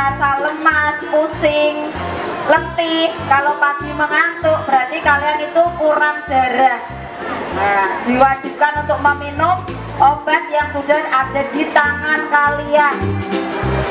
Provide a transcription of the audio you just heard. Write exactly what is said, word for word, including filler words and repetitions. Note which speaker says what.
Speaker 1: merasa lemas, pusing, letih, kalau pagi mengantuk berarti kalian itu kurang darah. Nah, diwajibkan untuk meminum obat yang sudah ada di tangan kalian.